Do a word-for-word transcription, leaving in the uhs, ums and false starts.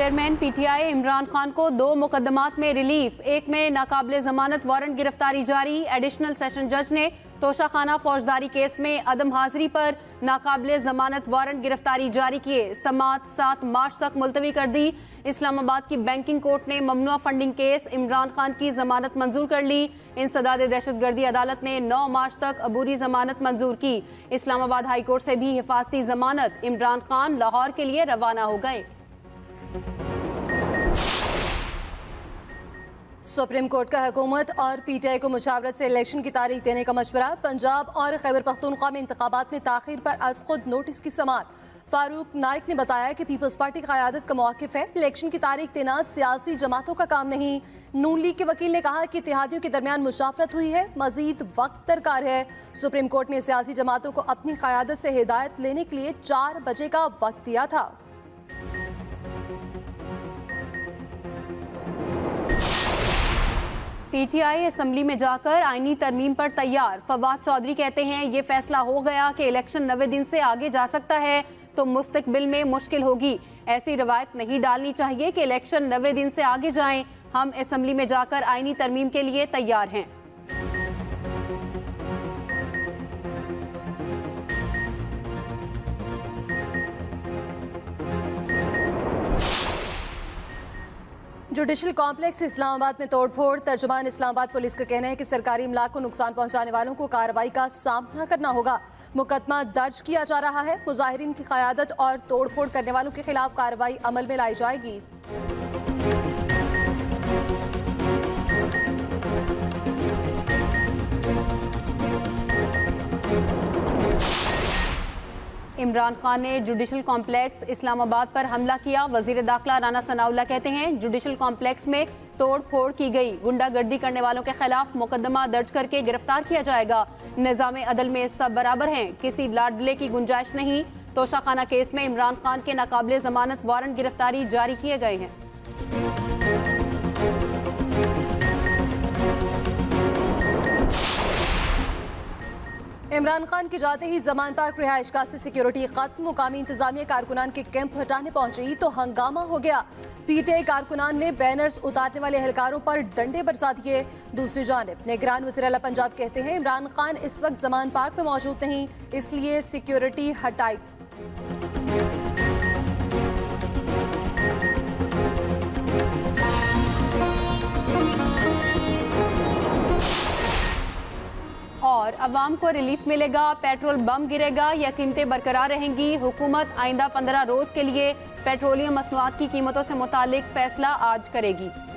Chairman PTI Imran Khan को दो मुकदमात में रिलीफ, एक में नाकाबिले जमानत वारंट गिरफ्तारी जारी। एडिशनल सेशन जज ने तोशाखाना फौजदारी केस में अदम हाजिरी पर नाकाबिले जमानत वारंट गिरफ्तारी जारी किए। समाअत सात मार्च तक मुलतवी कर दी। इस्लामाबाद की बैंकिंग कोर्ट ने ममनुआ फंडिंग केस इमरान खान की जमानत मंजूर कर ली। इंसदाद दहशतगर्दी अदालत ने नौ मार्च तक अबूरी जमानत मंजूर की। इस्लामाबाद हाई कोर्ट से भी हिफाजती जमानत। इमरान खान लाहौर के लिए रवाना हो गए। सुप्रीम कोर्ट का हुकूमत और पीटीआई को मुशावरत से इलेक्शन की तारीख देने का मशवरा। पंजाब और खैबर पख्तूनख्वा में इंतखाबात में ताखीर पर आज खुद नोटिस की समाअत। फारूक नाइक ने बताया कि पीपल्स पार्टी की क़यादत का मौक़िफ़ है, इलेक्शन की तारीख देना सियासी जमातों का काम नहीं। नून लीग के वकील ने कहा कि इत्तेहादियों के दरमियान मुशावरत हुई है, मजीद वक्त दरकार है। सुप्रीम कोर्ट ने सियासी जमातों को अपनी क़यादत से हिदायत लेने के लिए चार बजे का वक्त दिया था। पीटीआई असम्बली में जाकर आईनी तरमीम पर तैयार। फवाद चौधरी कहते हैं ये फैसला हो गया कि इलेक्शन नवे दिन से आगे जा सकता है तो मुस्तकबिल में मुश्किल होगी। ऐसी रवायत नहीं डालनी चाहिए कि इलेक्शन नवे दिन से आगे जाएं। हम असम्बली में जाकर आईनी तरमीम के लिए तैयार हैं। जुडिशल कॉम्प्लेक्स इस्लामाबाद में तोड़फोड़। तर्जुमान इस्लामाबाद पुलिस का कहना है कि सरकारी इमलाक को नुकसान पहुंचाने वालों को कार्रवाई का सामना करना होगा। मुकदमा दर्ज किया जा रहा है। मुजाहिरीन की क़यादत और तोड़फोड़ करने वालों के खिलाफ कार्रवाई अमल में लाई जाएगी। इमरान खान ने जुडिशल कॉम्प्लेक्स इस्लामाबाद पर हमला किया। वजीर दाखिला राना सनाउल्लाह कहते हैं जुडिशल कॉम्प्लेक्स में तोड़ फोड़ की गई। गुंडागर्दी करने वालों के खिलाफ मुकदमा दर्ज करके गिरफ्तार किया जाएगा। निज़ाम अदल में सब बराबर हैं, किसी लाडले की गुंजाइश नहीं। तोशाखाना केस में इमरान खान के नाकाबिले जमानत वारंट गिरफ्तारी जारी किए गए हैं। इमरान खान के जाते ही जमान पाक रिहाइश गाह से सिक्योरिटी खत्म। मुकामी इंतजामिया कारकुनान के कैंप हटाने पहुंची तो हंगामा हो गया। पीटीआई कारकुनान ने बैनर्स उतारने वाले एहलकारों पर डंडे बरसा दिए। दूसरी जानिब निगरान वज़ीर आला पंजाब कहते हैं इमरान खान इस वक्त जमान पाक में मौजूद नहीं, इसलिए सिक्योरिटी हटाई। और अवाम को रिलीफ मिलेगा, पेट्रोल बम गिरेगा या कीमतें बरकरार रहेंगी। हुकूमत आइंदा पंद्रह रोज के लिए पेट्रोलियम मसनूआत की कीमतों से मुतालिक फैसला आज करेगी।